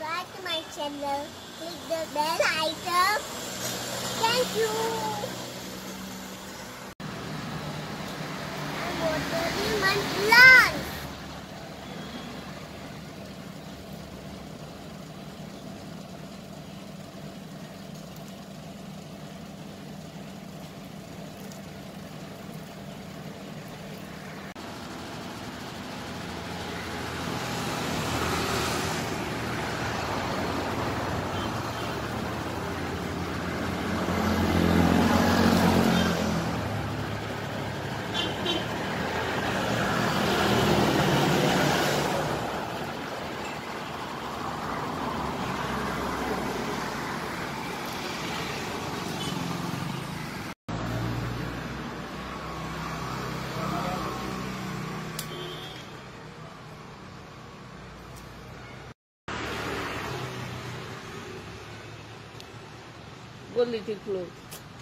subscribe to my channel. Click the bell icon. Thank you. And watering my plants. Go little close.